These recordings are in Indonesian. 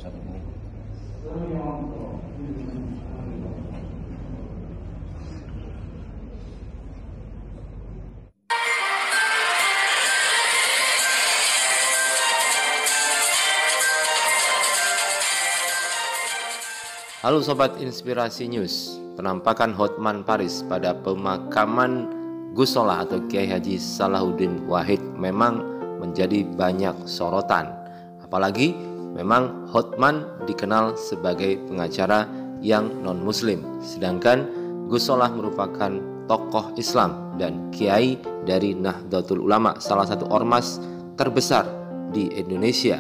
satu ini. Halo Sobat Inspirasi News. Penampakan Hotman Paris pada pemakaman Gus Solah atau Kiai Haji Salahuddin Wahid memang menjadi banyak sorotan. Apalagi memang Hotman dikenal sebagai pengacara yang non-muslim, sedangkan Gus Solah merupakan tokoh Islam dan kiai dari Nahdlatul Ulama, salah satu ormas terbesar di Indonesia.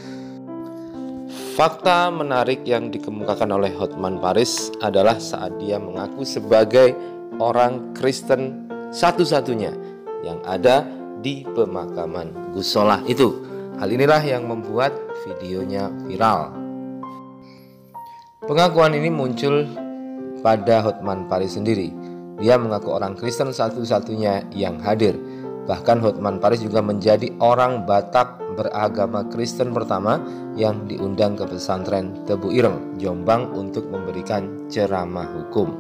Fakta menarik yang dikemukakan oleh Hotman Paris adalah saat dia mengaku sebagai orang Kristen satu-satunya yang ada di pemakaman Gus Solah itu. Hal inilah yang membuat videonya viral. Pengakuan ini muncul pada Hotman Paris sendiri. Dia mengaku orang Kristen satu-satunya yang hadir. Bahkan Hotman Paris juga menjadi orang Batak beragama Kristen pertama yang diundang ke pesantren Tebu Ireng, Jombang untuk memberikan ceramah hukum.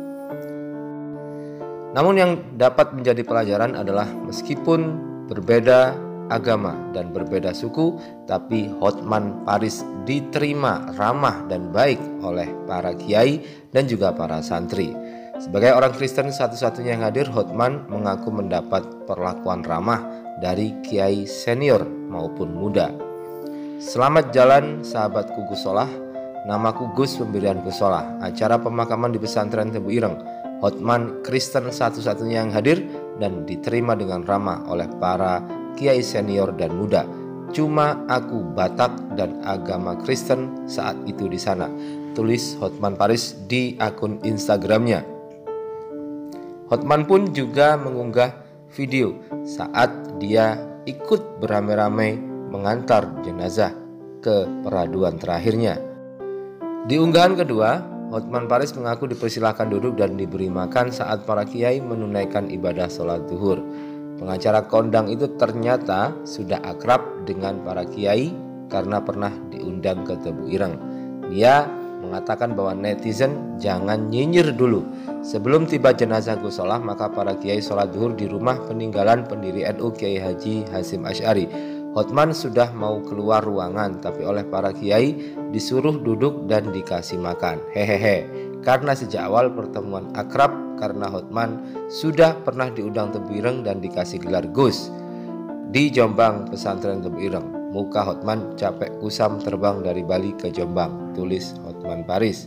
Namun yang dapat menjadi pelajaran adalah meskipun berbeda agama dan berbeda suku, tapi Hotman Paris diterima ramah dan baik oleh para kiai dan juga para santri. Sebagai orang Kristen satu-satunya yang hadir, Hotman mengaku mendapat perlakuan ramah dari kiai senior maupun muda. Selamat jalan sahabatku Gus Solah, namaku Gus pemberian Gus Solah. Acara pemakaman di pesantren Tebu Ireng, Hotman Kristen satu-satunya yang hadir dan diterima dengan ramah oleh para kiai senior dan muda. Cuma aku Batak dan agama Kristen saat itu di sana, tulis Hotman Paris di akun Instagramnya. Hotman pun juga mengunggah video saat dia ikut beramai-ramai mengantar jenazah ke peraduan terakhirnya. Di unggahan kedua, Hotman Paris mengaku dipersilahkan duduk dan diberi makan saat para kiai menunaikan ibadah sholat zuhur. Pengacara kondang itu ternyata sudah akrab dengan para kiai karena pernah diundang ke Tebu Ireng. Dia mengatakan bahwa netizen jangan nyinyir dulu. Sebelum tiba jenazah Gus Solah, maka para kiai sholat zuhur di rumah peninggalan pendiri NU Kiai Haji Hasyim Asy'ari. Hotman sudah mau keluar ruangan, tapi oleh para kiai disuruh duduk dan dikasih makan. Hehehe. Karena sejak awal pertemuan akrab, karena Hotman sudah pernah diundang Tebu Ireng dan dikasih gelar Gus di Jombang pesantren Tebu Ireng. Muka Hotman capek kusam terbang dari Bali ke Jombang, tulis Hotman Paris.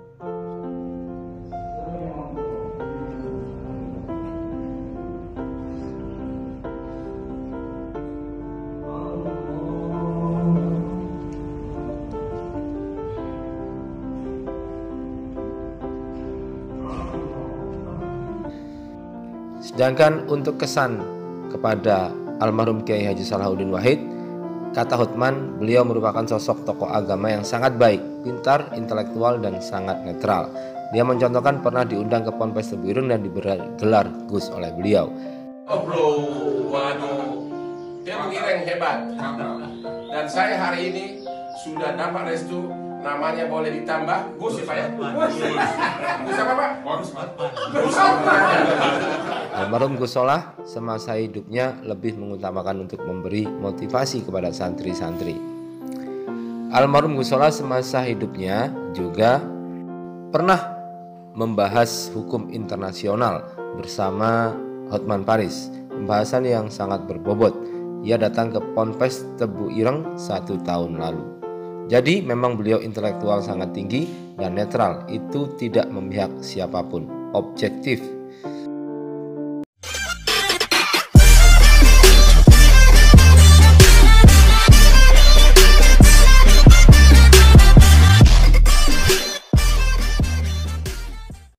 Sedangkan untuk kesan kepada almarhum Kiai Haji Salahuddin Wahid, kata Hotman, beliau merupakan sosok tokoh agama yang sangat baik, pintar, intelektual, dan sangat netral. Dia mencontohkan pernah diundang ke Ponpes Tebu Ireng dan diberi gelar Gus oleh beliau. Oh bro, waduh, Tebu Ireng hebat. Dan saya hari ini sudah dapat restu, namanya boleh ditambah Gus ya Pak ya? Gus apa Pak? Gus apa? Almarhum Gus Solah semasa hidupnya lebih mengutamakan untuk memberi motivasi kepada santri-santri. Almarhum Gus Solah semasa hidupnya juga pernah membahas hukum internasional bersama Hotman Paris, pembahasan yang sangat berbobot. Ia datang ke Ponpes Tebu Ireng 1 tahun lalu. Jadi memang beliau intelektual sangat tinggi dan netral, itu tidak memihak siapapun, objektif.